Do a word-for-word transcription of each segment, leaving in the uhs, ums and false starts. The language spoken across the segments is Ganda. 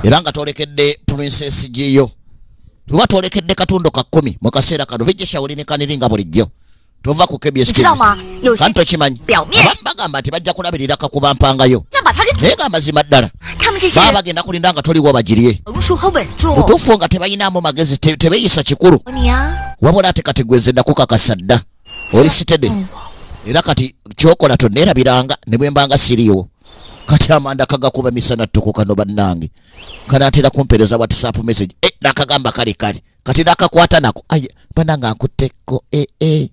era nga tolekedde princess Giyo tuba tolekedde katundo ka kumi mu kaseera kano vijjesha ulinikanira bulijjo tova ku K B S T V kanto kimanyi bagamba nti bajja kulabirira kakuba mpangayo naye ga mazima ddala baba bagenda kulinda nga toliwo bagirye butuufu nga tebayinaamu magezi tebeyisa kikulu wabula ate kati gwezedda kukakasa dda oli sitede era kati kyokola tonneerabiranga ne bwe mbanga siriwo kati amanda kagakuba misana ttuku kano bannange kanaatera kumpereza WhatsApp message eh nakagamba kale kale kati nakakwata nako aya bananga nkutteko eh eh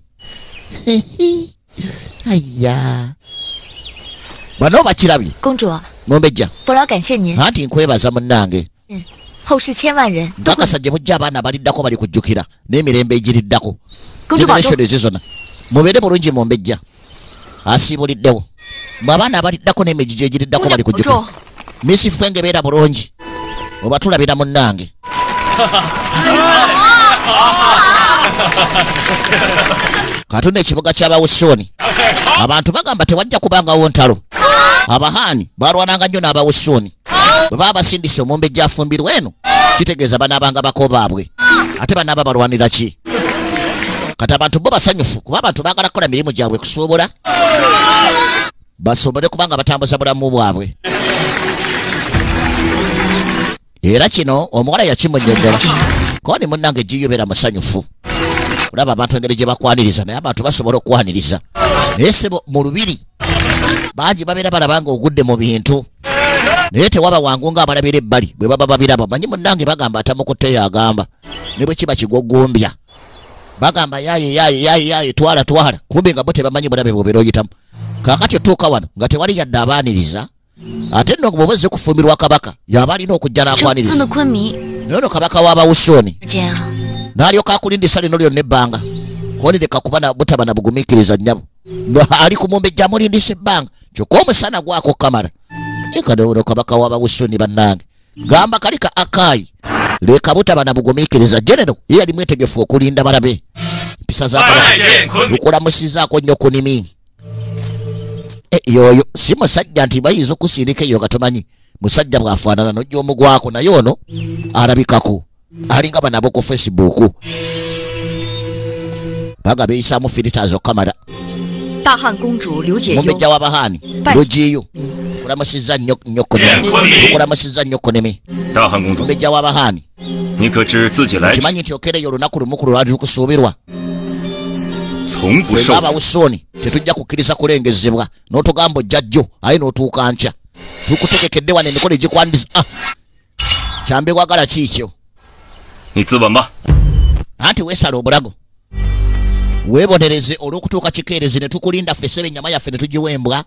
aya bano bakirabye 公主 Mombejja 父老感谢您 anti nkwebaza munnange 后世千万人都 bakasajja bujja abaana baliddako bali kujjukira n'emirembe egiriddako 公主保重 generation ezizona mubeere bulungi Mombejja asiibuliddewo abaana abaliddako n'emijiji egiriddako bali kujjukira misi fenge beera bulungi oba tulabira munnange katunda ekibuga ky'abawusoni abantu bagamba tewajja kubangawo ntalo abahaani balwananga nnyo n'abawusoni bwe baba basindise Omumbejja afumbirwa eno kitegeeza banaabanga bako baabwe ate banaaba balwanira ki kati abantu bo basanyufu kuba abantu baagala kukola mirimu gyabwe kusobola basobole kubanga batambuza bulamu bwabwe era kino omuwala yakimunnyonnyola koni munnange Giyo beera musanyufu olaba abantu engeri gye bakwaniriza naye abantu basobola okwaniriza naye sebo mu lubiri bangi babeera balaba nga ogudde mu bintu naye tewaba wangu nga abalabira ebbali bwe baba babiraba manyi munnange bagamba atamukutte agamba ne bwe kiba kigoggombya bagamba yaye yaye yaye yaye twala twala kumbe nga bo tebamanyi bulabe bw'obeera oyitamu kaakati otuuka wano nga tewali yadde abaaniriza ate nno bw'obazze kufumbirwa kabaka yaba alina okujja n'akwaniriza naye ono kabaka w'abawusoni n'alyoka akulindisa lino lyonna ebbanga kuwonireka kuba na butaba na bugumiikiriza nnyabo ali ku Mumbejja amulindisa ebbanga kyokka omusana gwako kamala ekano kabaka w'abawusoni bannange gamba kali ka Akayi leka butaba na bugumiikiriza genero ye yali mwetegefu okulinda balabe empisa za kabaka tukulamusizaako nnyo ku nimi yoyo si musajja nti bayinza okusirika eyo gatomanyi musajja bwafaanana nojja omugwako naye ono alabikako alinga banabo ku Facebook baga beeyisaamu filters okamala Mumbejja w'abahaani Giyo kulamusiza nnyo nnyo konemi kulamusiza nnyo konemi Mumbejja w'abahaani kimanyi nti okereyo olunaku lumu ku lwali lukusuubirwa abawusoni tetujja kukkiriza kulengezebwa n'otugamba ojjajjo aye n'otuuka nkya tukutegekedde wano emikolo egikwaniriza ah kyambe wagala kiikyo anti weesala obulago weebonereze olw'okutuuka kikeerezi ne tukulinda ffe sebe ennyama yaffe ne tugiwembwa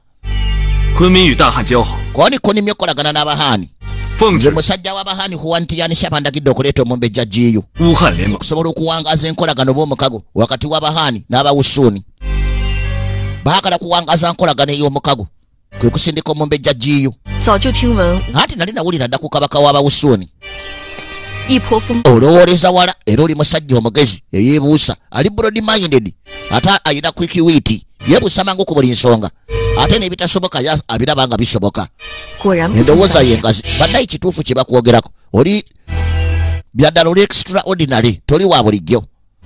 koni konimye okukolagana n'abahaani nze musajja w'abahaani huwantiyanisha bandagidde okuleeta Omumbejja Giyo okusobola okuwangaaza enkolagano b'omukago wakati w'abahaani n'abawusuni baagala kuwangaaza nkolagano ey'omukago kwe kusindika Omumbejja Giyo anti nali nawulira dda ku kabaka w'abawusuni olowooleza wala era oli musajja omugezi eyeebuusa ali broad minded ate ayina quick wit yeebuusa mangu ku buli nsonga ate n'ebitasoboka abiraba nga bisoboka endowooza yengazi bannayi kituufu kye bakwogerako oli byaddala oli extraordinary toli wa bulijjo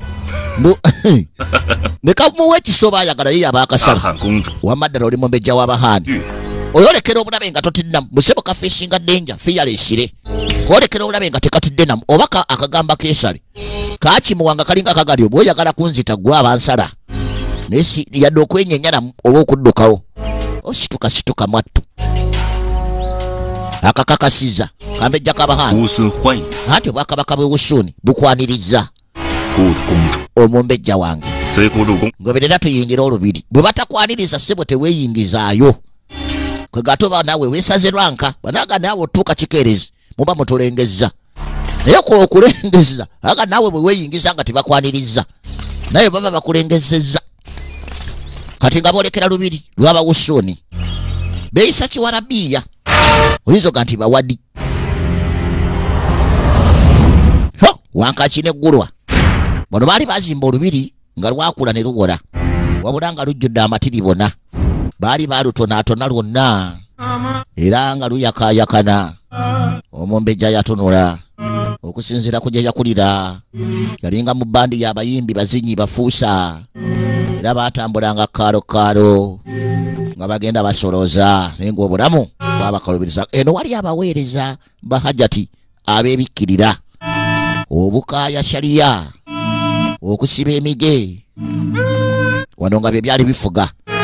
ne kamuwa ekisoba ayagala ye abaakasala wamma ddala oli Mumbejja w'abahaani oyolekera obulabe nga totidde musebo kafeesinga denja fiyalesire kwolekera obulabe nga tekatidde namu oba akagamba keesale kaakimuwanga kalinga akagali obwo oyagala kunzita gwe abansala naye yadde okwenyenya namu oba okuddukawo osituka situka mwattu akakakasiza Kambejja k'abahaani anti obwakabaka bw'Ewusuni bukwaniriza Omumbejja wange ngoberera tuyingira olubiri bwe batakwaniriza ssebo teweeyingizaayo kwe gatoba naawe weesaze lwanka banaga naawe otuuka kikeerezi muba mutulengezza naye okulengezza aga naawe bwe weeyingiza nga tebakwaniriza naye baba bakulengezezza kati nga boolekera lubiri lw'Abawusuni beeyisa kiwarabiya oyinza ga nti bawadi wankaki neggulwa bano baali bazimba olubiri nga lwakula ne luwola wabula nga lujjudde amatiri bona baali baalutonaatona lwonna era nga luyakayakana. Omumbejja yatunula okusinziira ku gye yakulira. Yalinga mu bandi y'abayimbi bazinyi bafuusa, era baatambulanga kaalo kaalo nga bagenda basolooza, naye ng'obulamu bwabakalubiriza. Eno wali abaweereza bahajati abeebikkirira, obukaaya shaliya, okusiba emige, wano nga bye byali bifuga.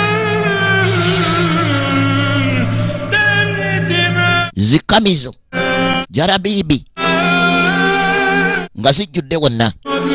Zikamizo jarabibi nga zijjudde wonna.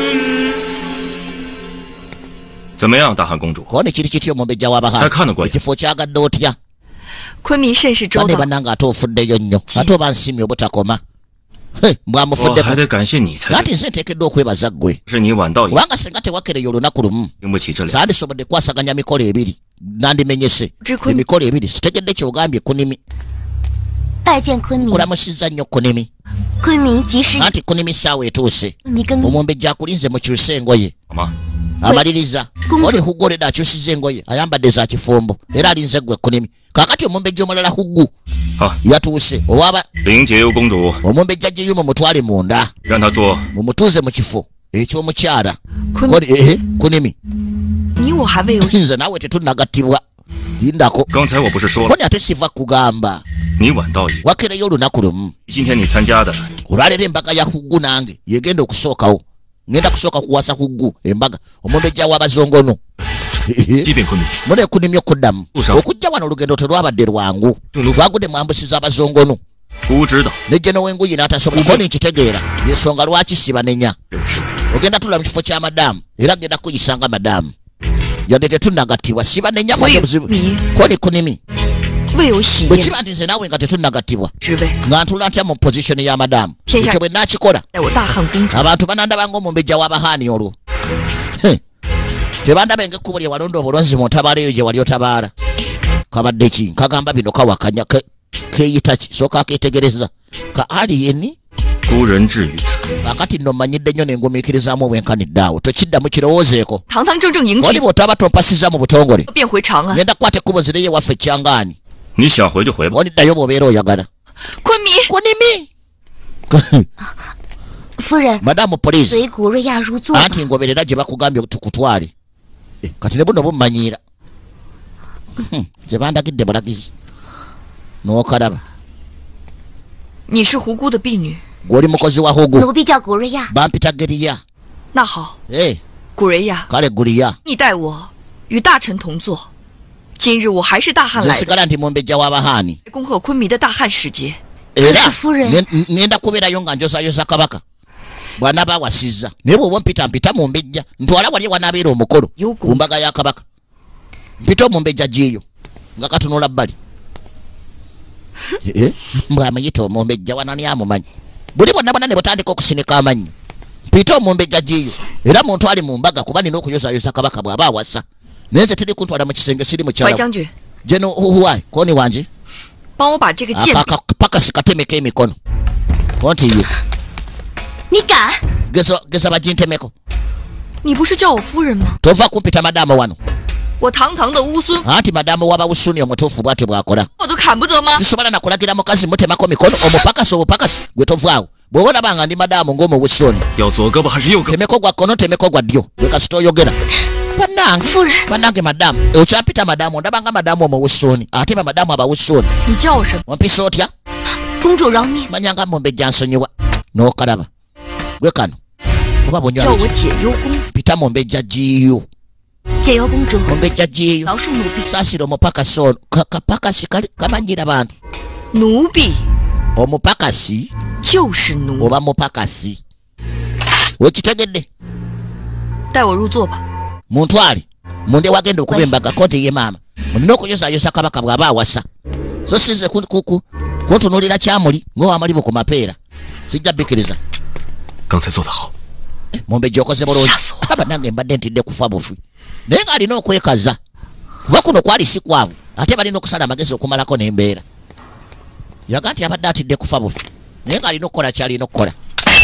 怎么样，大汉公主？ Koni kiri kityo omumbejja w'abaha ekifo kyagadde otya? 昆明甚是周 Bane 到， bannanga ate ofuddeyo nnyo ate oba nsimye obutakoma. 我 mbwamufuddeko 还得感谢你才 ati 对， nze nteekeddwa okwebaza ggwe 是你晚到一步， kubanga singa tewakereyo olunaku lumu 经不起这两。 sandisobodde kwasaganya mikolo ebiri nandimenyese. Jikuni. Emikolo ebiri sitegedde kyogambye kunimi. 拜见昆明， kulamusizza nnyo kunimi 昆明及时 anti kunimi ssaawa etuuse. 你跟 omumbejja akulinze mukyuse engoye 好吗？ amaliriza. Kum- oli huggoleda akyusizza engoye ayambadde za kifumbo era alinze ggwe kunimi. Kaakati omumbejja omulala huggu 好， yatuuse owaba 林解忧公主， omumbejja gyeyo mumutwale munda 让她坐。 mumutuuze mu kifo eky'omukyala. 昆 Kodi ehe kunimi 你我还未有 nze naawe tetunnagattibwa lindako. 刚才我不是说了， koni ate siva kugamba 你晚到一步。 wakereyo olunaku lumu. 今天你参加的 olwaleero embaga ya huggu nange yegenda okusookawo. ngenda kusooka kuwasa huggu embaga omumbejja w'abazongono. 这边昆明， mune kunimya okuddamu Usa. okujja wano olugendo terwabadde lwangu. Tunufu. twagudde mwambusiza abazongono 不知道 ne Jeno w'enguyi n'atasobola. koni nkitegeera yensonga lwaki sibanenya. 这个事。 ogenda tula mu kifo kya madamu era genda kuyisanga madamu yadde tetunnagattibwa sibanenya Oyo, buzibu. mi. koni kunimi 未有喜 bwe 宴 kiba nti nze naawe nga tetunnagattibwa 之位， nga ntula ntya mu positioni ya madamu. Kenya. ekyo bwe naakikola 在我大汉公主 abantu banandabanga omumbejja w'abahaani olwo. Heh. tebandaba ng'ekkubo lye walonda obulonzi mu ntabaala eyo gye wali otabaala. kabadde ki nkagamba bino kawakanya ke- keeyita ki sooka akeetegereza ka aliyeni. 孤人至于此， kaakati nno mmanyidde nnyo ne ngumiikirizaamu obwenkanidde awo tokiddamu kirowoozeeko. 堂堂正正迎 oli 娶， bw'otaba tompasizza mu butongole 便回长安。 ngenda kukwata ekkubo nzireyo ewaffe kyangaani. 你想回就回吧。 oniddayo bw'obeera oyagala. 昆明 kunimi 夫人， madamu poliisi 随古瑞亚入座吧。 anti ngoberera gye bakugambye tukutwale. Eh, kati ne buno bummanyiira. Hmm, gye bandagidde bulagizi n'okalaba 你是胡姑的婢女， gw'oli mukozi wa hugu 奴婢叫古瑞亚。 bampita geriya. 那好， Eh, 古瑞亚， kale guliya 你带我与大臣同坐。今日我还是大汉来的， nsigala nti mumbejja w'abahaani 恭贺昆明的大汉使节。 era 是夫人。 nge- ngenda kubeerayo nga njozayoza kabaka bw'anaaba awasizza naye bw'oba mpita mpita mu mbejja ntwala wali wanaabeera omukolo Yugu. ku mbaga ya kabaka. mpita omumbejja giiyo nga katunula bbali. Eh, mbw'amuyita omumbejja wanani amumanyi buli bonna bonna ne butandika okusinika amannyo. mpita omumbejja giiyo era muntu ali mu mbaga kuba nina okuyozayoza kabaka bw'aba awasa naye nze tiri kuntwala mu kisenge siri 怀 mukyala 将军， jeno huwai koni wanje 帮我把这个剑， pakasi katemeko emikono konti ye 你敢？ geza geza bagintemeko 你不是叫我夫人吗？ tova kumpita madamu wano 我堂堂的乌孙， anti madamu w'abawusuni omutuufu bw'atyo bw'akola 我都砍不得吗？ sisobola nakulagira mukazi mutemako mikono omupakasi obupakasi gwe tovaawo bw'oba olabanga ndi madamu ng'omuwusuni 要左胳膊还是右胳膊？ temeko gwa kkono temeko gwa ddyo gwe kasita oyogera bannange 夫人， bannange madamu okyampita madamu ondabanga madamu omuwusuni ate ba madamu abawusuni 你叫我什么？ ompisa otya 公主饶命， manyanga mumbejja nsonyiwa n'okalaba gwe kano oba 叫 bunywa 我解忧公主。 pita mumbejja giiyo 解忧公主， mumbejja giiyo 饶恕奴婢。 saasira omupakasi ono Ka- kapakasi kali- kamanyira bantu 奴婢 omupakasi 就是奴， oba mupakasi wekitegedde 带我入座吧。 muntwale munde wagenda okuba embaga konti ye maama mulina okuyozayoza kabaka bw'aba awasa so sinze ku- ku- ku- kuntunulira kyamuli ng'owamalibu ku mapeera sijja bbikiriza 刚才做得好， mumbejja okoze bulungi Shaswa. aba nange mbadde ntidde kufa bufi naye ng'alina okwekaza kuba kuno kwali si kwavu ate balina okusala amagezi okumalako n'embeera yaga nti abadde atidde kufa bufi naye ng'alina okukola kyalina okukola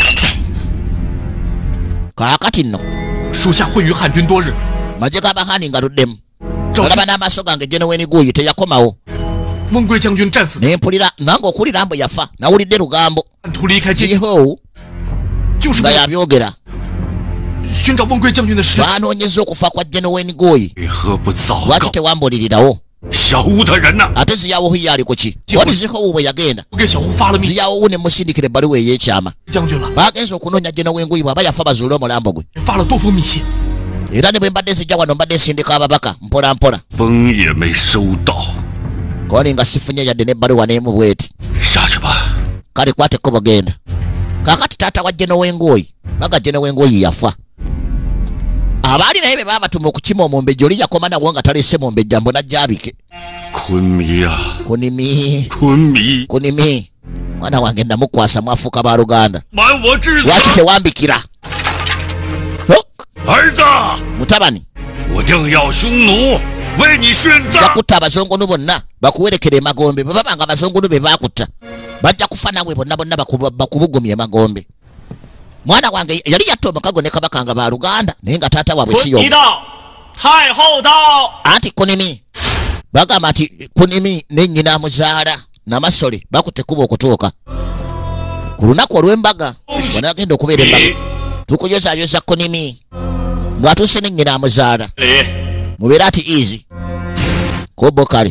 kaakati nno 属下会与汉军多日， magye g'abahaani nga luddemu 赵 olaba n'amaaso gange Jeno w'eniguuyi teyakomawo 温贵将军战死， nempulira nange okulira mbu yafa nawulidde lugambo 半途离开京， jiho 就是为 nga 了 yabyogera 寻找温贵将军的尸体。 banoonyeza okufa kwa General Ngoyi 为何不早 lwaki 告？ tewambulirirawo 小吴的人呢？ ate ziyawo ye ali ku ki wali zihowu bwe yagenda 我给小吴发了命， ziyawo ne musindikira ebbaluwa ey'ekyama 将军了， bagenza okunoonya General Ngoyi bw'aba yafa bazuule omulambo gwe 发了多封密信， era ne bwe mbadde nzijja wano mbadde nsindika ababaka mpola mpola 风也没收到， koni nga sifunye yadde n'ebbaluwa n'emu bweti 下去吧。 kale kwateko bagenda kakati taata wa General Ngoyi baga General Ngoyi yafa abaali naye be baabatuma okukima omumbejja oli yakoma nawo nga talese mumbejja mbona jabike 昆迷啊， kunimi 昆迷， kunimi mwana wange namukwasa mwafuuka ba Luganda 瞒我至死！ lwaki tewambikira Hok, 儿子， mutabani 我定要匈奴为你殉葬。 jakutta abazongonu bonna bakuwerekera emagombe bwe babanga abazongonu be baakutta bajja kufa nawe bonna bonna bakubu- bakubugumya emagombe mwana wange yali yatta omukago ne kabaka nga ba Luganda naye nga taata waabwe si y'omu 到，太后到。 anti kunimi bagamba nti kunimi ne nnyina amuzaala namasole bakutte kuba okutuuka ku lunaku olw'embaga bw'anaagenda okubeera embaga tukuyozaayoza kunimi bw'atuuse ne nnyina amuzaala 礼， mubeera ati easy kobo kale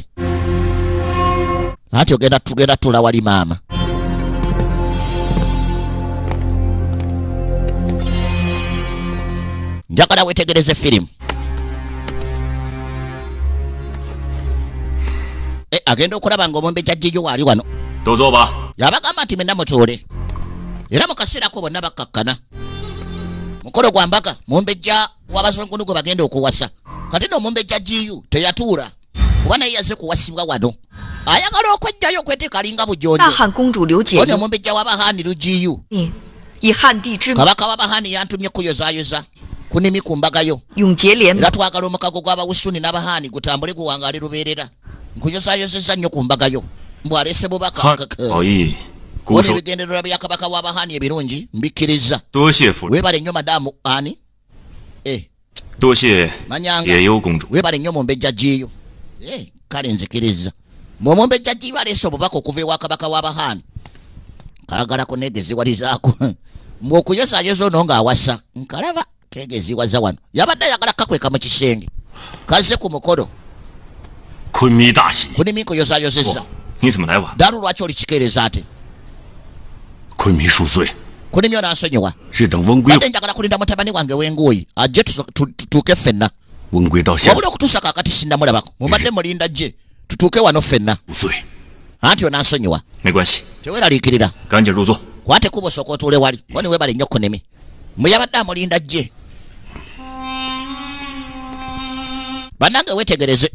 anti ogenda tugenda tula wali maama njagala wetegereze firimu e, agenda okulaba nga omumbejja jjijo waali wano 都坐吧。 yabagamba nti mwenna mutuule era mu kaseerako bonna bakkakkana mukolo gwa mbaga mumbejja w'abazungunu gwe bagenda okuwasa kati n'omumbejja jiyu teyatuula kuba naye yaze kuwasibwa wano ayagala okwejjayo okweteeka alinga 大 bujonjo 汉公主刘解 oni 英 omumbejja w'abahaani lujiyu 以汉帝之名 kabaka w'abahaani yantumye kuyozaayoza kunimi ku mbagayo 永结联盟 era twagala omukago gw'abawusuni n'abahaani gutambule guwangaale lubeerera nkuyozaayozeza nnyo ku mbagayo mbwaleese bubaka 汉好意，固 oli 守， ebigendererwa bya kabaka w'abahaani ebirungi mbikkiriza 多谢夫人， weebale nnyo madamu ani eh 多谢 manyanga 野优公主。 weebale nnyo mumbejja jiyo eh kale nzikiriza mwe mumbejja jiyo aleese obubaka okuva ewa kabaka w'abahaani kalagalako neegeziwalizaako mbwe okuyosaayoza ono ng'awasa nkalaba keegeziwaza wano yabadde ayagala kakweka mu kisenge kaze ku mukolo 昆迷大喜， kunimi nkuyozaayozezza 你怎么来晚？ dalu lwaki olikikeereza ate 昆迷恕罪， kunimi onansonyiwa 是等温归 badde njagala kulinda mutabani wange w'engoyi ajje tuso- tu- tutuuke ffenna 温归到现 wabula okutuusa kaakati sinnamulabako mubadde mulinda gye tutuuke wano ffenna 无罪， anti onansonyiwa 没关系， teweeraliikirira 赶紧入座。 kwate kuba osooka otuule wali oni weebale nnyo kunimi mwe yabadde amulinda gye bannange weetegereze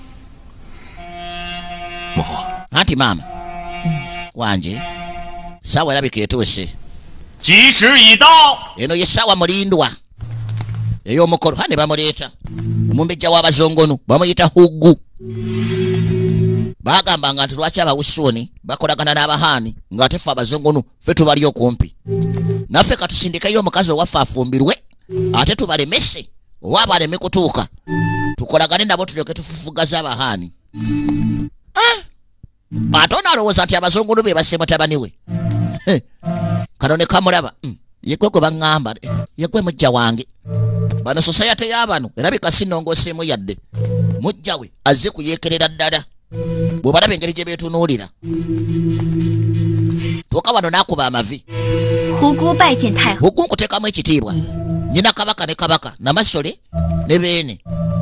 母后， anti maama wanje saawa erabika etuuse 吉时已到， eno ye ssaawa mulindwa ey'omukolo ha ne bamuleeta omumbejja w'abazongonu bamuyita huggu baagambanga nti lwaki abawusuuni bakolagana n'abahaani ng'ate ffe abazongonu ffe tubali okumpi naffe katusindikeyo omukazi owaffe afumbirwe ate tubalemese oba baleme kutuuka tukolagane nabo tulyoke tufufugaza abahaani ate onaalowooza nti abazongonu be basse mutabani we kano ne kamulaba yegwe gwe baŋŋamba yegwe mujja wange bano sosayate y'abano erabika sinongoseemu yadde mujja we azze kuyeekerera ddala bw'obalaba engeri gye beetunuulira tuuka wano n'akuba amavi 胡姑拜见太后。 huggu nkuteekamu ekitiibwa nyina kabaka ne kabaka namasole ne beene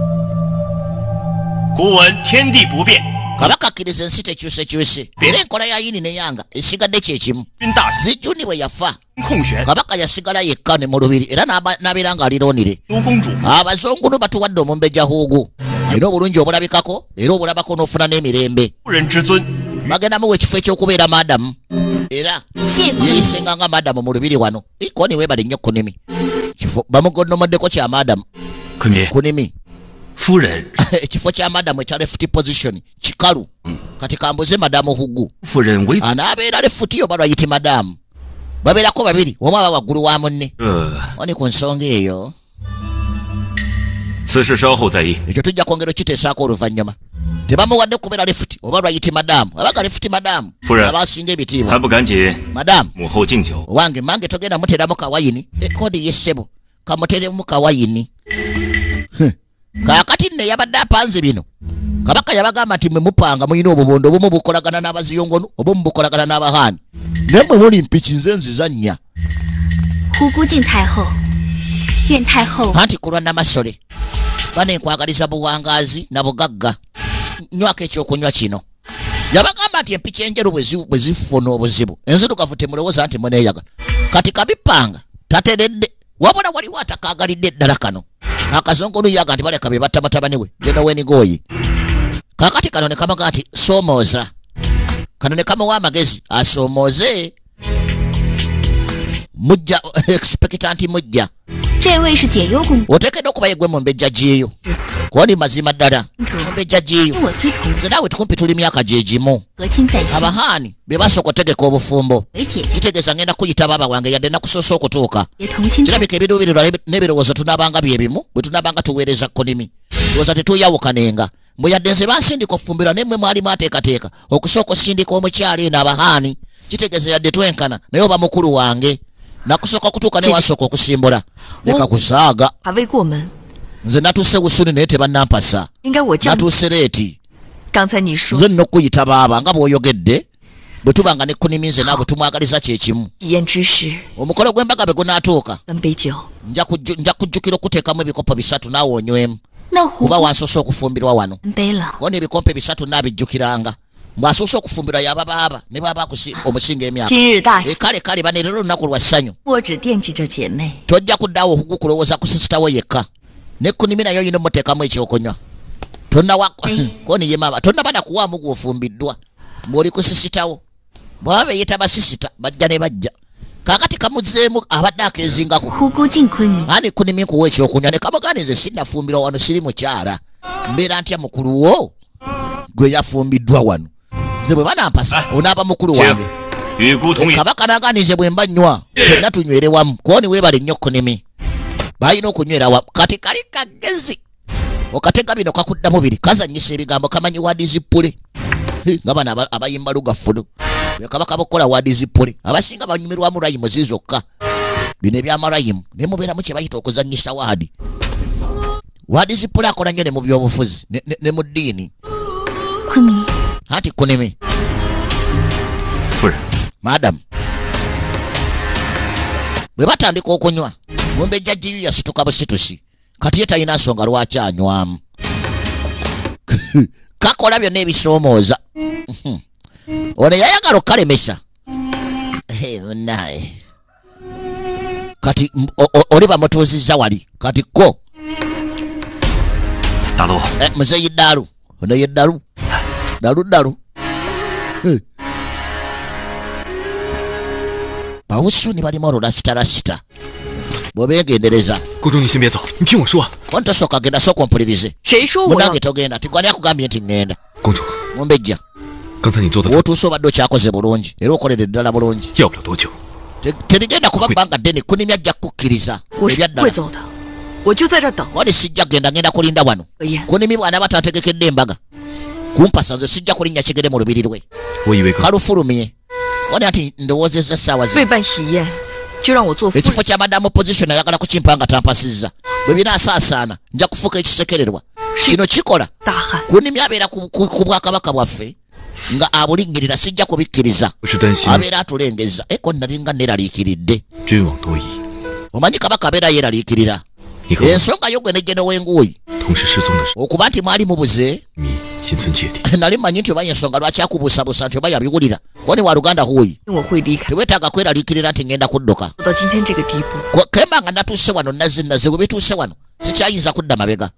古闻天地不变， kabaka akkiriza ensi tekyusekyuse era enkola ya yini ne yanga esigadde kyekimu 君大喜 zijjuni bwe yafa 空悬， kabaka yasigala yekka ne mu lubiri era n'aba- n'abeera ng'aliroonire 卢公主 abazongunu batuwadde omumbejja huugu era obulungi obulabikako era obulabako n'ofuna n'emirembe 夫人之尊， bagenda muwa ekifo ekyokubeera madamu era 谢公主， yeyisenga nga madamu mu lubiri wano ikoni weebale nnyo kunimi kifo bamugonnomoddeko kya madamu 昆迷， kunimi 夫人， ekifo kya madamu ekya left position kikalu kati kambuze madamu hugu 夫人为 anaabeera lefuti oba lwayiti madamu babeerako babiri omu aba waggulu wa munne 呃， oni ku nsonga eyo 此事稍后再议。 ekyo tujja kwongera okiteesaako oluvannyuma tebamuwadde kubera lifuti oba lwayiti madamu abaga lifuti madamu abasinga ebitiibwa madamu wange mange togenda muteramu kawayini ekodi yessebo kamuteremu kawayini kakati nne yabadde apanze bino kabaka yabagamba nti mwe mupanga muyina obubondo obumu bukolagana n'abaziyongonu obumu bukolagana n'abahaani naye mwe muli mpiki nze nzizannya anti kulwa namasole bane nkwagaliza buwangaazi na bugagga nywako ekyokunywa kino yabagamba nti empiki enjeru bwe zifuna obuzibu enzirugavu temulowooza nti muneeyaga kati kabipanga tateredde wabula waliwo atakagalidde ddala kano akazongonu yaga nti baleka be batta batabani we genda wenigoyi kakati kano ne kamaga nti soomooza kano ne kamawa amagezi asoomooze mujja expectanti mujja otekedde okuba yegwe mu mbejja gyeyo kuwoni mazima ddala mu mbejja gyeyo nze naawe tukumpi tuli myaka gye gimu abahaani be basooka otegeka obufumbo kitegeeza ngenda kuyita baaba wange yadde nakusoosa okutuuka kirabika ebiruubirirwa n'ebirowoozo tunaabanga bye bimu bwe tunaabanga tuweereza konimi ndowooza tetuyawukanenga mbwe yadde nze bansindika ofumbirwa naye mmwe mwalimu ateekateeka okusooka osindika omukyala eno abahaani kitegeeza yadde twenkana naye oba mukulu wange nakusooka kutuuka naye wasooka okusimbula leka kusaaga nze natuuse busuni naye tebannampasa natuuse leeti nze nina okuyita baaba nga bw'oyogedde bwe tubanga ne kunimize naabwe tumwagaliza kyekimu omukolo gw'embaga bwe gunaatuuka nja kujjukira okuteekamu ebikopo bisatu naawe onywemu kuba wansoose okufumbirwa wano wona ebikompe bisatu naabijjukiranga mbw'asoose okufumbirwa yaba baaba ne baba omusinga emyaka kale kale bane leero lunaku lwa ssanyu tojja kuddaawo okugukulowooza ku sisitawo yekka ne kunimi nayo yina omuteekamu ekyokunywa koni ye maama tonnaba nakuwaamu gw'ofumbiddwa ng'oli kusisitawo bwaba beeyita basisita bajja ne bajja kakati kamuzzeemu abadde akeezingako ani kunimi nkuwa ekyokunywa ne kamugaanize sinnafumbirwa wano siri mukyala mbeera ntya mukulu wo gwe yafumbiddwa wano nze bwe banampasa onaaba mukulu wange kabaka naganize bwe mba nnywa fenna tunywere wamu kuwoni weebale nnyo kunimi balina okunywera wamu kati kali kagezi okatega bino kakuddamu biri kazanyisa ebigambo kamanyi waadizipule nga bano abayimba lugafulu kabaka bakola waadizipule abasinga banyumirwamu layimu zizokka bino ebyamalayimu naye mubeeramu kye bayita okuzanyisa waadi waadizipule akola nnyo ne mu byobufuzi ne mu ddiini anti kunimi madamu bwe batandika okunywa mumbejja jiyu yasituka busitusi kati ye talina nsonga lwaki anywamu kakola byonna ebisoomooza ono yayagala okalemesa munaye kati oli bamutuuzizza wali kati ko muzeyi ddalu ono ye ddalu ddalu ddalu bawusuni balimu olulasitarasita bwebeegendereza ontosooka genda sooka ompulirize munange togenda tigwani akugambye nti ŋŋenda mumbejja wootuuse obadde okyakoze bulungi era okolere ddala bulungi terigenda kuba bbanga ddene kunimi ajja kukkiriza ebyaddala wani sijja genda ngenda kulinda wano kunimi bwana batategekedde embaga kumpasa nze sijja kulinnya kigere mu lubiri lwe kalufulumye wani ati ndowoozezza essaawa zi ekifo kya madamu position ayagala kukimpanga tampasizza bwe binaasaasaana nja kufuuka ekisekererwa kino kikola kunimi abeera ku bwakabaka bwaffe nga abulingirira sijja kubikkiriza abeera atulengeza eko nalinga neeraliikiridde omanyi kabaka abeera yeeraliikirira ensonga yo gwe nejjeno w'enguuyi okuba nti mwali mubuze nali manyi nti oba ensonga lwaki akubuusabuusa nti oba yabiwulira woni wa luganda huuyi teweetaaga kweraliikirira nti ngenda kudduka kemba nga natuuse wano nazi nazi bwe bituuse wano sikyayinza kudda mabega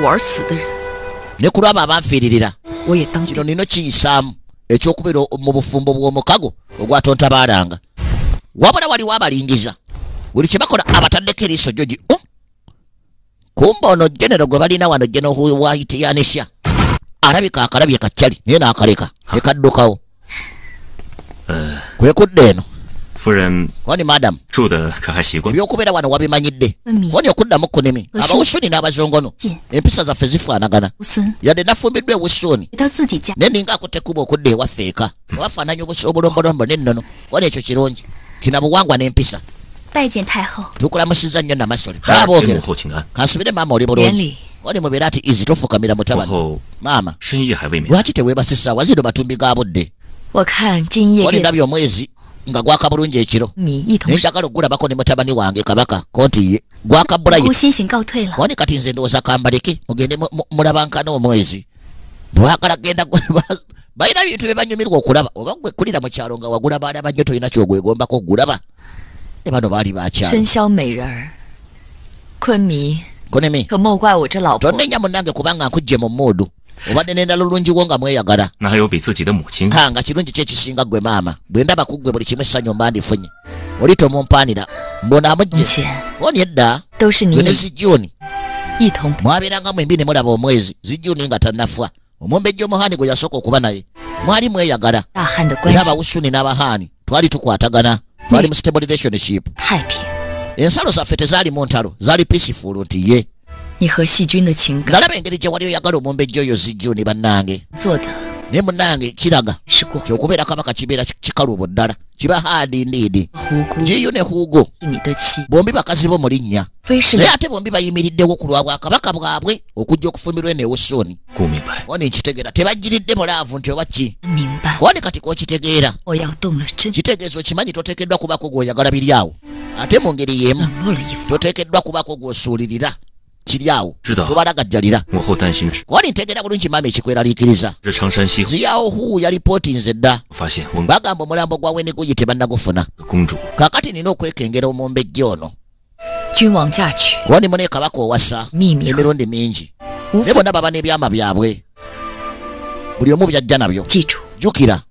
ne ku lwabo abanfiiririra kino nino kiyisaamu ekyokubeera mu bufumbo bw'omukago ogwatontabaalanga wabula waliwo abalingiza buli kye bakola abataddeko eriiso jogi kumba ono genero gwe balina wano geno waitiyanisha alabika akalabye kaccali naye n'akaleka ekaddukawo kwekudde eno 夫人 kwani madam 住的可还习惯？ ebyokubeera wano wabimanyidde kwani okuddamu kunimi abawusuni n'abazongono empisa zaffe zifaanagana yadde nafumbiddwa ewusuni naye ninga akutte kuba okudda ewaffe eka wafaananya obusi obulombolombo n'ennono kwani ekyo kirungi kina buwangwa n'empisa tukulamusiza nnyo namasole baboogera kansubire maama oli bulungi kwani mubeera ati izi tofukamira mutabani maama lwaki teweebasa essaawa zino batumbi ga budde kwani ndabye omwezi nga gwaka bulungi ekiro nenjagala ogulabako ne mutabani wange kabaka konti ye gwaka bulayiti kwani kati nze ndowooza kambaleke mugende mulabankana omwezi bwagala genda balina bintu bye banyumirwa okulaba oba gwe kulira mu kyalo nga wagula balaba nnyo tolina kyogwegombako ogulaba ne bano baali bakyalo konemi tonnenya munnange kubanga nkujje mu muudu obadde n'endala olungiwo nga mweyagala nga kirungi kyekisinga gwe maama bwe ndaba ku ggwe buli kimu essanyu mba ndifunye oli tomumpaanira mbona amugye oni edda gwe ne zijjuuni mwabeerangamu embi ne mulaba omwezi zijjuuni nga tannafa omumbejja omuhaani gwe yasooka okuba naye mwali mweyagala era abawusuni n'abahaani twali tukwatagana twali mu stable relationship ensalo zaffe tezaali mu ntalo zaali peaceful nti ye nalaba engeri gye wali oyagala omumbejja oyo zijjuuni bannange naye munnange kiraga kyokubeera kabaka kibeera kikalubo ddala kiba haadi ndiidi jiyu ne huugo bombi bakazi bo mu linnya naye ate bombi bayimiriddewo ku lwa bwakabaka bwabwe okujja okufumirwa enewusoni oni nkitegeera tebajjiridde mulaavu nti oba ki kwani kati kokitegeera kitegeeza okimanyi toteekeddwa kubako gw'oyagala biri awo ate mu ngeri y'emu toteekeddwa kubako gw'osuulirira kiri awo tobalagajjalira kwani ntegeera bulungi maama ekikweraliikiriza ziyawo huu ya lipooti nze dda bagamba omulambo gwa weniguyi tebannagufuna kakati nina okwekengera omumbejja ono kwani mune kabaka owasa emirundi mingi ne bonna baba n'ebyama byabwe buli omu byajja nabyo jjukira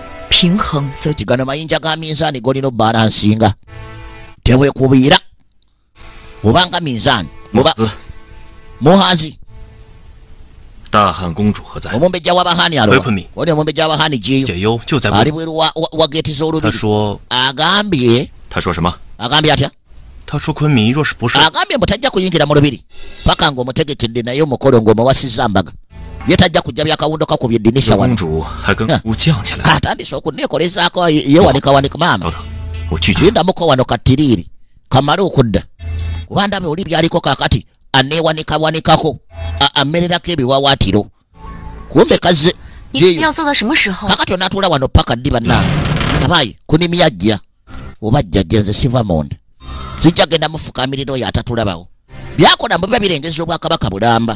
ti gano mayinja ga minzaani golina obbalansinga tebwekubiira obanga minzaani oba muhazi 大汉公主何在？ omumbejja w'abahaani alo 回昆明 oli omumbejja w'abahaani 解 jiyo 忧就在 ali bweru wa, wa, wa geeti 他 z'olubiri 说 agambye 他说什么？ agambye atya 他说昆明若是不是 agambye mbu tajja kuyingira mu lubiri paka ng'omutegekedde naye omukolo ng'omuwasizza mbaga ye tajja kujja byakawundo kakubye eddinisha 公 wano 主还跟武将起来。 atandise okunneekolezaako yewanikawanika maama 等等，我拒绝。 lindamuko wano kattiriiri kamale okudda kuba ndabe oli byaliko kakati aneewanikawanikako ammererako ebiwawaatiro kumbe kaze jiyo kakati onaatuula wano paka ddi bannange abayi kunimyajja oba jjajja nze siva munda sijja genda mufukamirira oyo atatulabawo byakola mbu biba birengeza obwakabaka bulamba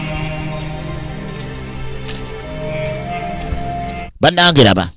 bannange raba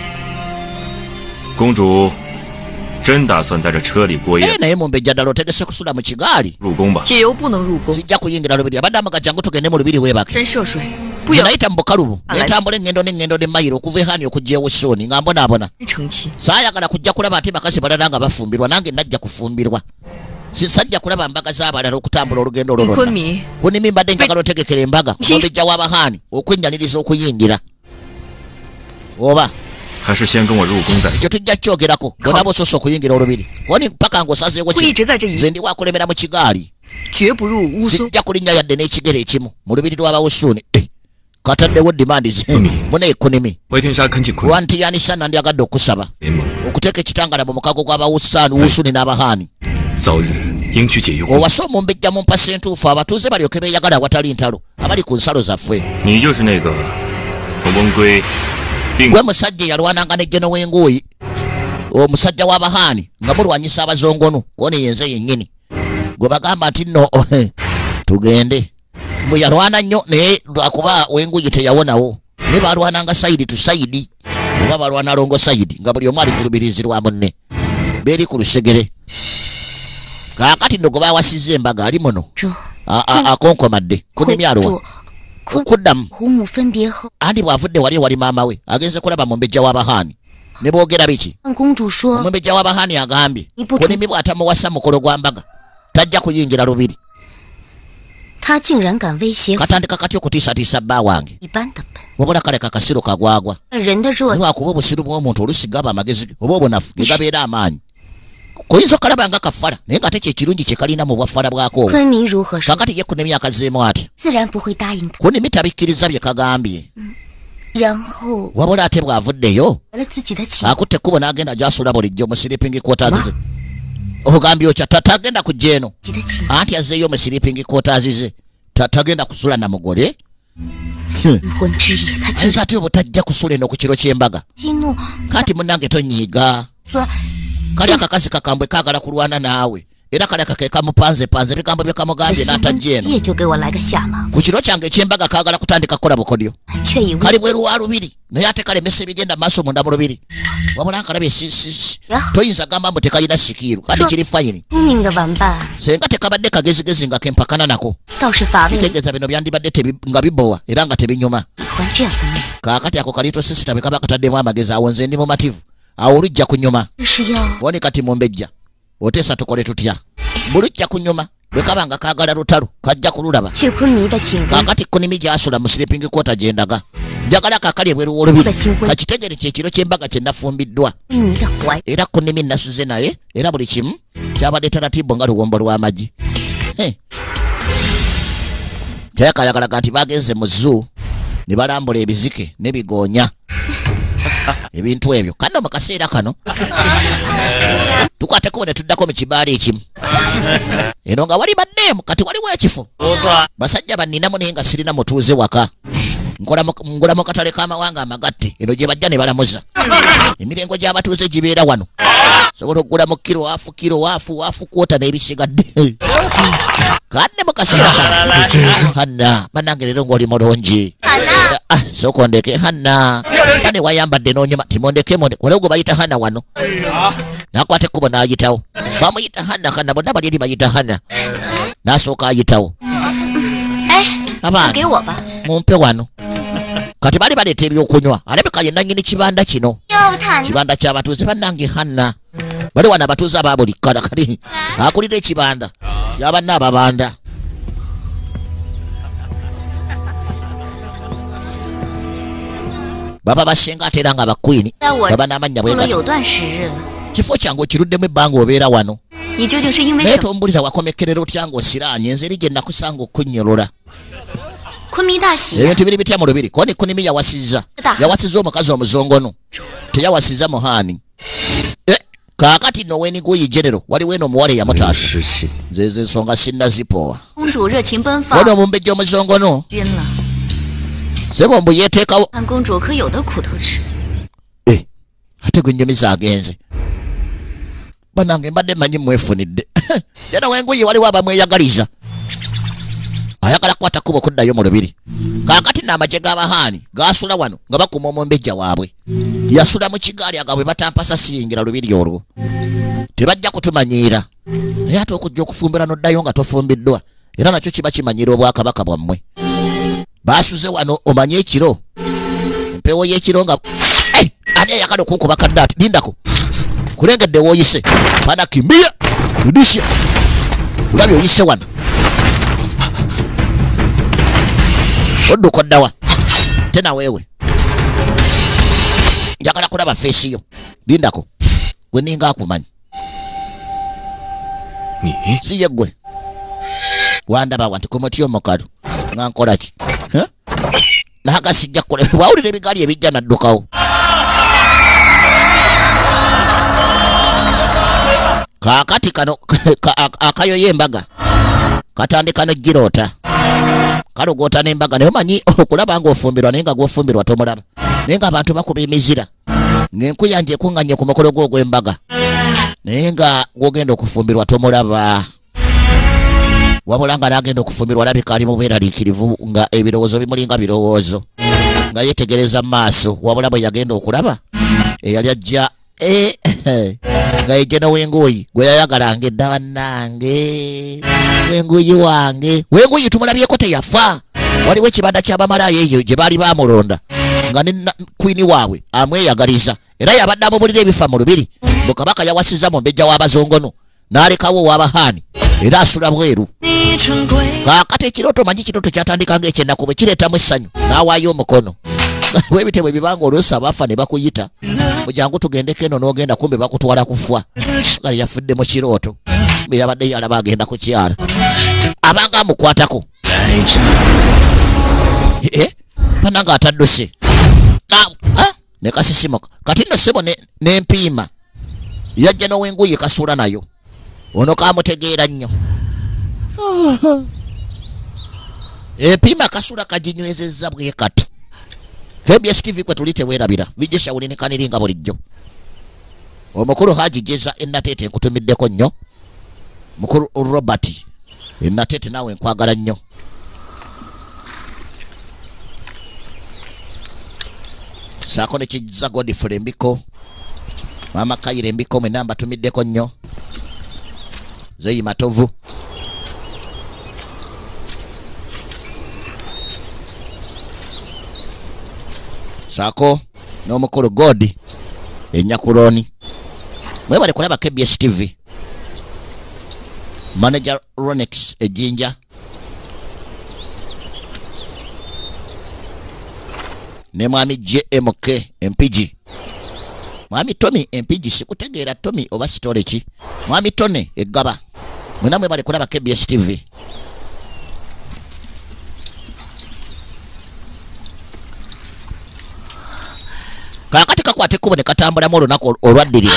公主真打算在这车里过夜？ naye mumbejja ddala otegese kusula mu kigaali 入宫吧。 解忧不能入宫， sijja kuyingira lubiri abadde amaga jangu tugende mu lubiri weebake 真涉水，不要 nayita mu bukalubu Alright. netambula engendo n'engendo ne mayiro okuva ehaani okujja ewusuuni nga mbonaabona 成亲。 saayagala kujja kulaba ate bakazi balala nga bafumbirwa nange najja kufumbirwa sisajja kulaba mbaga z'abalala okutambula olugendo olwo 昆 lwonna 明 kunimi mbadde njagala otegekera embaga Mshi- omumbejja w'abahaani okwennyaliriza okuyingira oba 还是先跟我入宫再说。 ekyo tujja kyogerako bonna bosoose okuyingira olubiri woni paka ng'osazeewo 会一直在这一 nze ndi wakulemera mu kigaali 绝不入乌苏。 sijja kulinnya yadde n'ekigere ekimu mu lubiri lw'abawusuuni eh, kataddewo dimandi ze muna ekonemi 怀天沙恳请昆明 wantiyanisa nandyagadde okusaba 联盟， okuteeka ekitangala mu mukago gw'abawusaani wusuuni n'abahaani 早日迎娶解忧公主。 owase omumbejja mu mpasa entuufu abatuuze balyoke beeyagala awatali ntalo abali ku nsalo zaffe 你就是那个同翁归并 gwe musajja eyalwananga ne jeno w'enguuyi omusajja w'abahaani nga mulwanyisa abazongonu koni yenze yennyini gwe bagamba nti nno tugende bwe yalwana nnyo naye lwakuba w'enguuyi teyawonawo naye balwananga sayidi tu sayidi oba balwana longo sayidi nga buli omu ali ku lubirizi lwa munne beeri ku lusegere kaakati nno gwe baawasizza embaga ali muno A- a- akonkomadde kunimyalwa okuddamu 胡母分别后， andi bw'avudde wali ewali maama we agenze kulaba mumbejja w'abahaani ne boogera biki 让公主说 omumbejja w'abahaani agambye Ipo- kunimi bw'atamuwasa mukolo gwa mbaga tajja kuyingira lubiri 他竟然敢威胁 katandika katyo kutiisatiisa bba wange 一般的笨 wabula kale kakasiru kagwagwa 人的弱 niwakuba obusiru bw'omuntu oluusi gaba amagezi oba obunafu ge gabeera amaanyi kuyinza okalaba nga kafala naye ng'ate kye kirungi kye kalina mu bwafala bwako obwo 昆明如何说 kakati ye kunemya akazeemu ati 自然不会答应的 kunimi tabikkiriza bye kagambye 然后 wabula ate bw'avuddeyo 为了自己的情 akutte ekkubo n'agenda gy'asula bulijjo mu sleeping quarters ze ogambye okya tatagenda kujja eno 己的情 anti azzeeyo mu sleeping quarters ze tatagenda kusula na mugole 魂之夜他竟 ayinza ate obutajja kusula eno ku kiro ky'embaga 激怒 kati munnange tonyiiga 说 kali akakazi kakambwe kaagala kulwana naawe era kali akake kamupanzepanze ebigambo bye kamugambye n'atajja eno 也就给我来个下马 ku kiro kyange eky'embaga kaagala kutandika kukola bukodyo 却以为 kali bweru wa lubiri naye ate kalemesa ebigenda maaso munda mu lubiri wabula nkalabye toyinza gamba mbu tekalina sikiiru kandi kiri fayini 聪明的玩伴 senga tekabadde kagezigezi nga kempakana nako 倒是乏味 kitegeeza bino byandibadde tebi- nga bibowa era nga tebinyuma 还这样的美 kaakati ako kalito sisita bwe kaba kataddemu amagezi awo nze ndi mumativu awo olujja kunyuma 这是要 woni kati mumbejja oteesa tukole tutya bulujja kunyuma bwe kaba nga kaagala lutalo kajja kululaba 去昆明的请人 kaakati kunimi gyasula mu sleeping quarter gyendaga njagala kaakali ebweru w'olubiri Basinkwezi. kakitegere kyekiro ky'embaga kye nafumbiddwa 昆明的怀 era kunimi nasuze naye era buli kimu kyabadde taratibu nga luwombo lw'amagi kyayakayagalaga nti bagenze mu zoo ne balambula ebizike n'ebigoonya ebintu ebyo kandi mu kaseera kano tukwateko ne tuddako mu kibaala ekimu eno nga wali baddeemu kati waliwo ekifo basajja banninamu naye nga sirina mutuuze waka ngola mu katale k'amawanga amagatte eno gye bajja ne balamuza emirengo gy'abatuuze gibeera wano sobola okugula mu kiro waafu kiro waafu waafu kwota n'ebisigadde kandi mu kaseera kano hanna bannange leero ng'oli mulungi sokondeke hanna ane wayambadde n'onyuma timondeke monde wala gwe bayita hanna wano nakwata ekkubo n'ayitawo bamuyita hanna hanna bonna bali eri bayita hanna n'asooka ayitawo 哎 abaana 给我吧 mumpe wano kati bali baleeta ebyokunywa alabika ye nannyini kibanda kino 又谈 kibanda ky'abatuuze bannange hanna bali wano abatuuze aba buli kkala kali akulira ekibanda yabanna ababanda baba basenga ate era nga bakwini 在我 baba n'amannya 住 bwe 了 gati 有段时日了 kifo kyange okiruddemu ebbanga obeera wano 你究竟是因为 naye 什么 tombulira wakomekkerera otya ng'osiraanye nze eri gye nakusanga okunnyolola 昆明大喜 ebintu biri bitya mu lubiri koni kunimi yawasizza yawasizza omukazi omuzongono teyawasizza muhaani Eh, kaakati nno weniguyi genero waliwo eno omuwala eyamutaasa nze ensonga sinnazipoowa 公主热情奔放 ono omumbejja omuzongono 晕了 sebo mbu yeeteekawo 看公主可有的苦头吃 Eh, ate gwe nnyumiza agenze banange mbadde manyi mwefunidde jana wenguyi waliwo abamweyagaliza ayagala kukwata kuba okuddayo mu lubiri kaakati n'amagye g'abahaani gaasula wano nga bakuma omumbejja waabwe yasula mu kigaali aga bwe batampasa siyingira lubiri olwo tebajja kutumanyiira naye ate okujja okufumbira n'oddayo nga tofumbiddwa era nakyo kiba kimanyiira obwakabaka bwammwe baasuze wano omanye ekiro empewo y'ekiro nga Hey! ani ayagala okunkuba kadde ati lindako kulengedde wooyise panakimbia rudisha ulabye oyise wano odduka oddawa tena weewe njagala kulaba feesi yo lindako gwe ninga akumanyi 你 si ye gwe wandaba wanti kumutyo mukalu nga nkola ki Huh? naga sijja kukola bwawulira ebigaali ebijja naddukawo kaakati kano akayoyo embaga katandika ne giroota kalogoota n'embaga naye omanyi okulaba ng'ofumbirwa naye nga gw'ofumbirwa tomulaba naye nga abantu bakuba emizira ng'enku yanje ekuŋŋanye ku mukolo gwo ogw'embaga naye nga gw'ogenda okufumbirwa tomulaba wabula nga n'agenda okufumbirwa alabika ali mu bweraliikirivu nga ebirowoozo bimulinga birowoozo nga yeetegereza mu maaso wabula bwe yagenda okulaba eyali ajja nga ejjeno wenguyi gwe yayagalanga edda bannange wenguyi wange wenguyi tumulabyeko teyafa waliwo ekibanda ky'abamalaayo eyo gye baali bamulonda nga ne kwini waabwe amweyagaliza era yabadde amubulira ebifa mu lubiri bwe kabaka yawasizza mu mbejja w'abazongono n'alekawo ow'abahaani era asula bweru. Kaakati ekirooto manyi kirooto kyatandika ng'ekyennaku bwe kireetamu essanyu n'awaayo omukono. Webitebwe bibanga oluusi abafa ne bakuyita. Mujangu tugendeko eno n'ogenda kumbe bakutwala kufa. Gali yafudde mu kirooto. Be yabadde yalaba agenda kukyala. Abanga amukwatako. Eh? Pananga atadduse. Na ah ne kasisimuka. Kati nno sebo ne n'empiima. Yajja n'owenguye kasuula nayo. Ono kaamutegeera nnyo. Empiima kasuula kaginywezezza bwe kati. K B S T V kwe tuli teweerabira. Bijje shawulini kaniringa bulijjo. Omukulu Haji Jeza Enatete nkutumiddeko nnyo. Mukulu Robert Enatete nawe nkwagala nnyo. Saako ne Kiza Godfrey Mbiko. Mama Kayire Mbiko mwe namba tumiddeko nnyo. Zeyi Matovu. Saako n'omukulu God Enyakuroni. Mwebale kulaba K B S T V. Manager Ronex Ejinja. Ne mwami J M K M P G. Mwami Tommy M P G sikutegeera Tommy oba sitole ki. Mwami Tone Egaba. Mwena mwebale kulaba K B S T V. Kakati kakwate kubo ne katambula mu lunaku olwaddirira.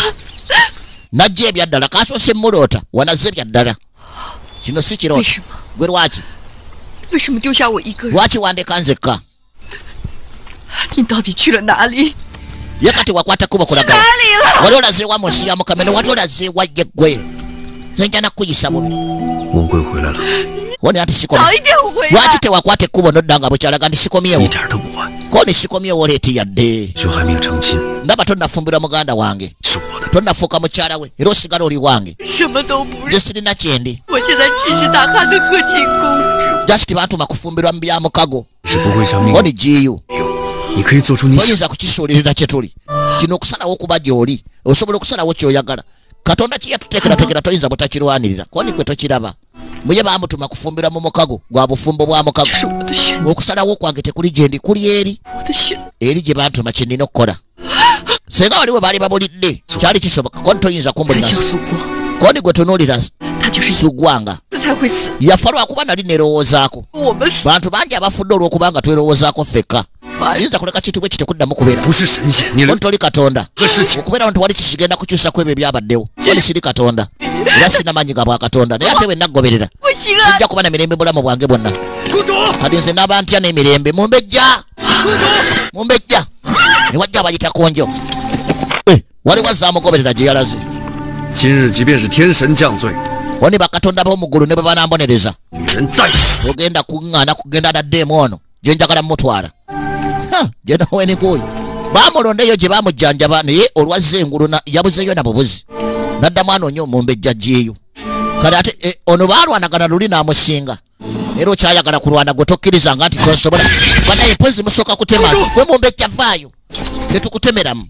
Najje ebyaddala kasoose mulota wanaze ebyaddala. Kino si kirota. Gwe lwaki? 为什么丢下我一个人？ Lwaki wandeka nzekka? 你到底去了哪里？ Ye kati wakwata kubo kulaga. Wali olaze wa mosi ya mukameno wali olaze wa jegwe. Zenja na kuyisa buno. 乌龟回来了， Woni ati sikomi. 早一点回来。 Lwaki tewakwate kubo noddanga bukyalaga ndi sikomyewo. 一点都不晚。 Ko ni sikomyewo leeti yadde. 就还没有成亲， Ndaba tonnafumbirwa muganda wange. 是我的。 Tonnafuuka mukyala we. Era osigala oli wange. 什么都不是， Nze sirina kyendi. 我现在只是大汉的和亲公主。 Just bantuma kufumbirwa mu bya mukago. 是不会像命 Woni 运 G U. 有，你可以做出你想。 Oyinza kukisuulirira kye tuli. Kino okusalawo okuba gy'oli. Osobola okusalawo ky'oyagala. Katonda kye yatuteekerateekera toyinza butakirwanirira. Kwani gwe tokiraba. Muye baamutuma kufumbira mu mukago gwa bufumbo bwa mukago. 这是我的选择， Okusalawo kwange tekuli gye ndi kuli eri. 我的选。 Eri gye bantuma kye nnina okukola. Senga waliwo baali babulidde. Kyali kisoboka. Kwani toyinza 还 kumbulira. 像苏光， Kwani gwe tunuulira 他就是死 sugwanga. 才会死。 Yafa lwakuba nali neerowoozaako. 我们死， Bantu bangi abafudde olw'okubanga twerowozaako ffekka. Kiyinza kuleka kintu bwe kitekuddamu kubeera. 不是神仙，你人 Woni toli Katonda. 和事情 Okubeera nti wali kikigenda kukyusako ebyo ebyabaddewo. Wali siri Katonda. Era sina maanyi ga bwa Katonda. Naye ate bwe naggoberera. 我心安。 Sijja kuba na mirembe bulamu bwange bwonna. 孤独。 Kati nze n'aba ntya n'emirembe. Mumbejja. Mumbejja. Ne wajja abayita konjo. Eh, wali wazza amugoberera gye yalaze. 今日即便是天神降罪， Woni bakatonda b'omu ggulu ne bwe banambonereza. 女人待死。 Ogenda kuŋŋaana kugenda naddeemu ono. Gye njagala mutwala. Ha, gye nawe ne gwoyo. Baamulondeyo gye baamujjanjaba naye olwazza engulu yabuzeeyo na bubuzi. N'addamu anoonya omumbejja gyeyo. Kale ate eh, ono baalwanagana luli n'amusinga. Era okyayagala kulwana gwe tokkirizanga nti tonsobola. Banaye mpozi musooka kutema nze. Gwe mumbejja vaayo. Tetukutemeramu.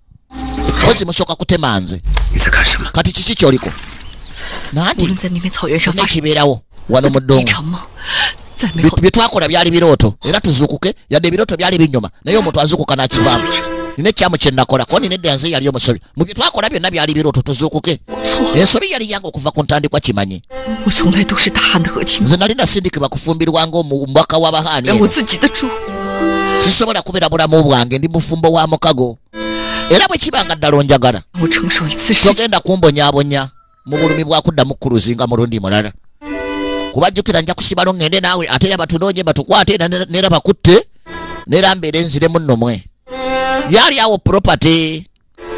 Mpozi musooka kutema nze. 你在干什么？ Kati kiki ky'oliko? 无 Nanti 论在那片草原上发生 nekibeerawo wano mu 一 ddongo. 场梦，再美好 Bye twakola byali birooto era tuzuukuke yadde ebirooto byali binyuma naye omuntu azuukuka n'akivaamu. Nina ekyamu kye nakola kuba nina edda nze yali omusobi. Mu bye twakola byonna byali birooto tuzuukuke. 我错了， Ensobi yali yange okuva ku ntandikwa kimanyi. 我从来都是大汉的和亲， Nze nali nasindikibwa kufumbirwanga omubaka w'abahaani 让 eno. 我自己的主。 Sisobola kubeera bulamu bwange ndi mufumbo wa mukago. Era bwe kibanga ddala onjagala 我承受一次失去， togenda kumbonyaabonya mu bulumi bwa kuddamu kuluzinga mulundi mulala. Kubajjukira nja kusibalo ngende naawe ate era batunoonye batukwate era neera bakutte neera mbeera enziremu nno mwe. Yali awo property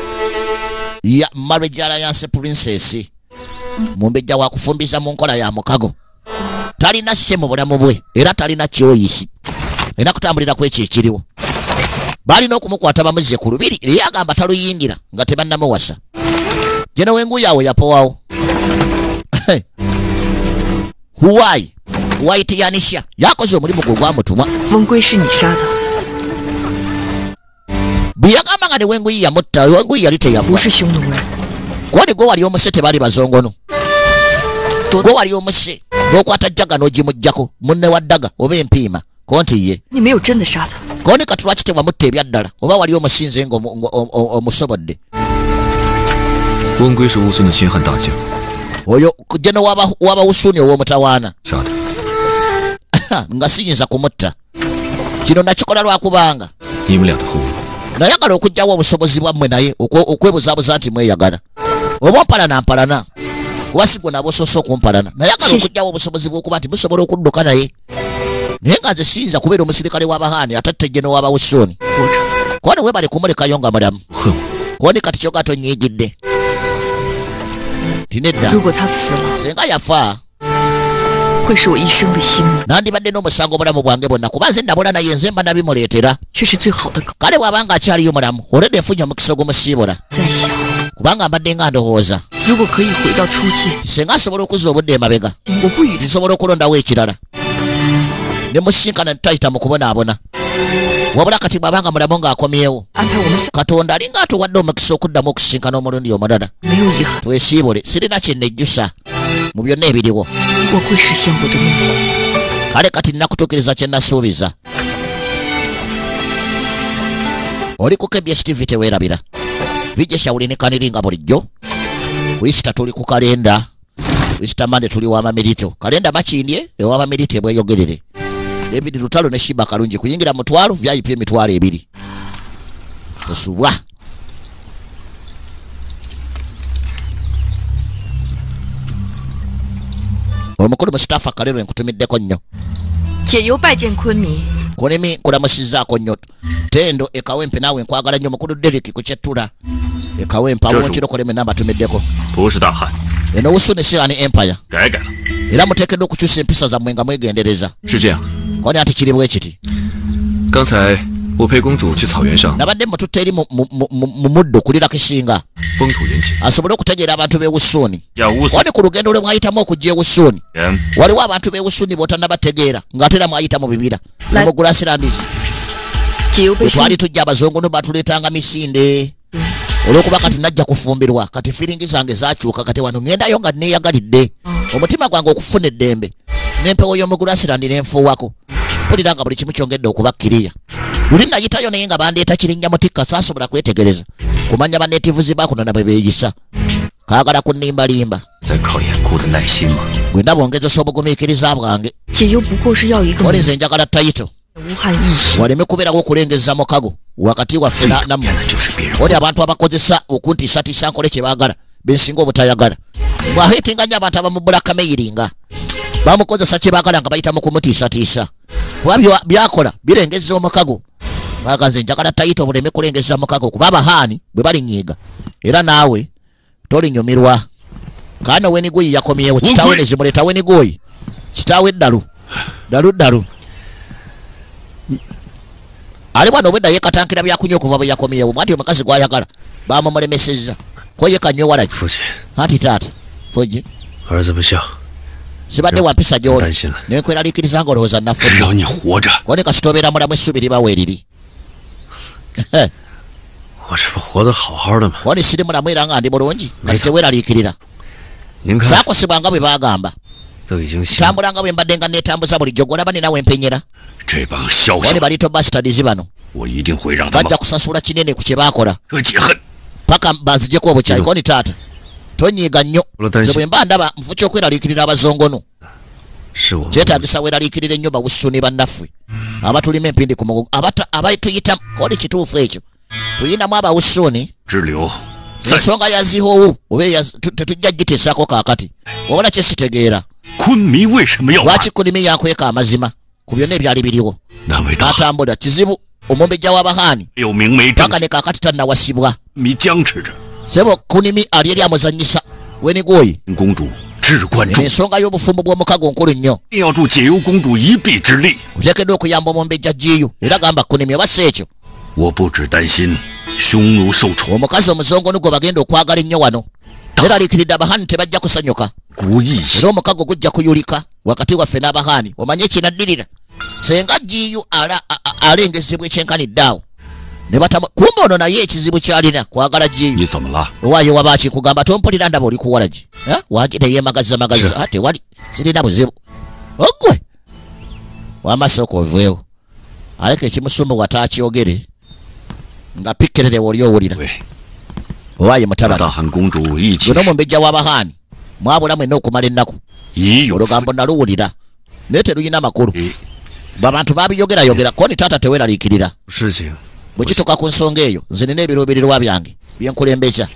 ya Marriage Alliance Princess mumbejja wa kufumbiza mu nkola ya mukago. Talina sse mu bulamu bwe era talina kyoyisi. Era kutambulira ku ekyo ekiriwo. Balina okumukwata bamuze ku lubiri era agamba taluyingira nga tebannamuwasa. Jena wengu yawe yapowawo. Huwai White Yanisha yakoze omulimu gwe gwamutuma. 翁归是你杀的， Biyagamba nga ne wengu yamutta wengu yali teyafa. 不是匈奴人。 Kwani gwe wali omusete bali bazongono. gwe wali omuse n'okwata jjaga n'ogimuggyako munne wa ddaga oba empiima konti ye 你没有真的杀他， koni kati lwaki tewamutta ebyaddala oba wali omusinze ng'omusobodde 温归是乌孙的亲汉大将， oyo jeno waba usuni ow'omutawaana 杀他， nga siyinza kumutta kino nakikola lwakubanga 你们俩的后路。 nayagala okugyawo obusobozi bwammwe naye okwebuzaabuza nti mweyagala oba mpalana mpalana kuba si gwe nabo osoose okumpalana nayagala okugyawo obusobozi bw'okuba nti musobola okudduka naye naye nga nze siyinza kubeera omusirikale w'abahaani atatte jeno w'abawusuni koni webale kumulekayo nga mulamu koni kati kyoga tonyiigidde tinedda 如果他死了， senga yafa 会是我一生的心魔， nandibadde n'omusango obulamu bwange bwonna kuba nze nabula naye nze mba nabimuleetera 却是最好的狗。 kale bw'abanga akyaliyo mulamu oledde nfunye omukisa ogumusiibula 在想， kubanga mbadde nga ndowooza 如果可以回到初界， senga asobola okuzza obudde emabega 我不与 nsobola okulondawo ekirala ne musisinkana tutayita mu kubonaabona wabula kati bw'abanga mulamu ng'akomyewo 安排我们 katonda alinga atuwadde omukisa okuddamu okusisinkana omulundi omulala 没有遗憾， twesiibule sirina kyennejjusa mu byonna ebiriwo 我会实现我的梦。 kale kati nnakutuukiriza kye nasuubiza oli ku K B S T V teweerabira vijje shawulinikaniringa nga bulijjo wisita tuli ku kalenda wisita mande tuli w'amamirito kalenda makindye ew'amamirito ebweyogerere David Lutalo ne Shiba Kalungi kuyingira mutwalo V I P emitwalo ebiri tosubwa omukulu mu staff akalero enkutumiddeko nnyo 解忧拜见昆明， kunimi nkulamusizzaako nnyo tendo ekawempe naawe nkwagala nnyo mukulu Derek ku kyettula ekawempe awokiro koleme namba tumiddeko 不是大汉， eno Usuni Siani Empire 改改了。 era muteekeddwa okukyusa empisa zammwe nga mwegendereza 是这样， koni ati kiri bwe kiti 刚才我陪公主去草原上 nabadde mututte eri mu mu- mu- mu muddo kulira kisinga 风土人情， asobole okutegeera abantu b'e Usuni 要乌孙 wali ku lugendo lwe mwayitamu okujja e Usuni 人， waliwo abantu b'e Usuni b'otannabategeera ng'ate era mwayita mu bibira ne mu Grasslands 解忧被 bwe 兄 twali tujja abazungu no batuleetanga misinde olw'okuba kati najja kufumbirwa kati firingi zange zakyuka kati wano ŋŋendayo nga neeyagalidde omutima gwange okufuna eddembe n'empewo y'omu Grasslands n'enfuuwako mpulira nga buli kimu kyongedde okuba kkiriya luli nayitayo naye nga bandeeta kirinnya mutikka saasobola kwetegereza kumanya banetivuzi bakunona bwe beeyisa kaagala kunnimbalimba 在考验姑的耐心吗？ bwe ndaba ongezesa obugumiikiriza bwange 解忧不过是要一个 oli nze njagala tayito 无憾一心。 waleme kubeerawo okulengeza mukago wakati waffe 最 na- 讨 nammwe 厌的就是别人 oli abantu abakozesa okuntiisatiisa nkole kye baagala bensinga obutayagala bwaheetinga nnyo abantu abamu bulakameyiringa bamukozesa kye baagala nga bayita mu kumutiisatiisa kuba bya- byakola birengeza omukago baga nze njagala tayito buleme kulengeza mukago kuba abahaani bwe balinyiiga era naawe tolinyumirwa kaana weniguyi yakomyewo kitaawe Wungwe. nezimuleeta weniguyi kitaawe ddalu ddalu ddalu ali bwana obwedda yekatankira byakunywa okuva bwe yakomyewo mwati omukazi gwayagala bamumulemesezza koye kanywe walaki 父亲， anti taata foje 儿子不孝， sibadde wampisa gy'oli 担心了。 nenkweraliikiriza nga olowooza 只 nafudde 要你活着， kone kasitobeera mulamu essubi liba weeriri 我这不活得好好的吗？ kone siri mulamu era nga ndi bulungi kati teweeraliikirira 您看， saakosebwa nga bwe baagamba 都已经信 tambula nga bwe mbadde nga neetambuza bulijjo gwolaba ninawe empenyera 这帮小 kone 手， balito bastadizi bano 我一定会让他们 bajja kusasula kinene ku kye baakola 和解恨。 paka banzijeko obukyayi koni taata tonyiiga nnyo Olwo nze bwe mba ndaba nfu ky'okweraliikirira abazongono 是我们 kyetaagisa weeraliikirira ennyo bawusuni bannaffe abatulima empindi ku mugongo abata- abatuyita kodi kituufu ekyo tuyinamu abawusuni 支流，在 ensonga yazihoowu oba eyaz- tu- tetujja giteesako kaakati wabula kye sitegeera 昆明为什么要 lwaki kulimi yankweka amazima ku byonna ebyali biriwo 难为大汉 n'atambula kizibu omumbejja w'abahaani 有明媒正 paka ne kaakati tannawasibwa 迷僵持着。 sebo kunimi ali eri amuzannyisa wenigwoyi 公主至关重要， ensonga y'obufumbo bw'omukago nkulu nnyo 一定要助解忧公主一臂之力。 kuteekeddwa okuyamba omumbejja jiyu era gamba kunimi oba si ekyo 我不只担心匈奴受宠， omukazi omuzongonu gwe bagenda okwagala ennyo wano eraliikiridde abahaani tebajja kusanyuka 故意 era omukago gujja kuyulika wakati waffe n'abahaani omanye ekinaddirira senga jiyu ala- a- a- alengezebwa ekyenkanidde awo ne batamu kumbe ono naye ekizibu kyalina kwagala jiyo 你怎么了？ waayo wabaki kugamba tompulira ndaba oli kuwalagi eh waji teyemagaza magaza ate wali sirina buzibu ogwe wamasoko oveewo aleka ekimusumbu watakyogere nga pikkerere woli owulira 对， owaaye 和 mutabani 大汉公主一起 guno mumbejja w'abahaani mwabula mwenna okumala ennaku 已有 olugambo naluwulira naye teruyina makulu 非 babantu babiyogerayogera koni taata teweeraliikirira 事情 bwe kituuka ku nsonga eyo nze nina ebiruubirirwa byange byenkulembeza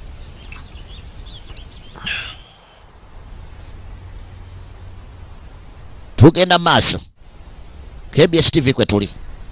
tugenda mu maaso K B S T V kwe tuli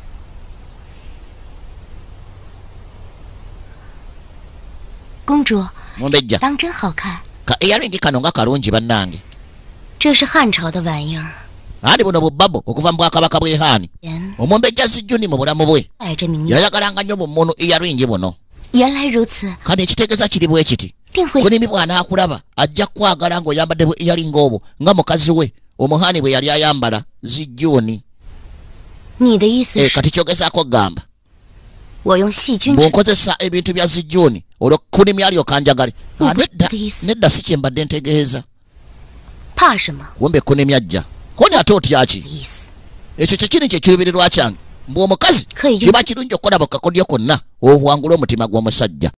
公主 mumbejja 当真好看， ka eyaringi kano nga kalungi bannange 这是汉朝的玩意儿， ani buno bubabo okuva mu bwakabaka bw'ehaani 人 omumbejja zijjuni mu bulamu bwe 摆着名言。 yayagalanga nnyo bummunu eyaringi buno 原来如此， kano ekitegeeza kiri bwe kiti 定会 kunimi bw'anaakulaba ajja kwagala ng'oyambadde bwe eyaringa obwo nga mukazi we omuhaani bwe yali ayambala zijjuni 你的意思 e 是 kati kyogezaako gamba 我用细菌治 bw'onkozesa ebintu bya zijjuni olwo kunimi alyoka njagale Ah, Ubwo nedda please. nedda si kye mbadde ntegeeza 怕什么？ kumbe kunimi ajja koni ate otyaki 意思 ekyo kyekini kye kiruubirirwa kyange mbw'omukazi Kwe- kiba kirungi okukolaba ku kakodyo konna owangula omutima gw'omusajja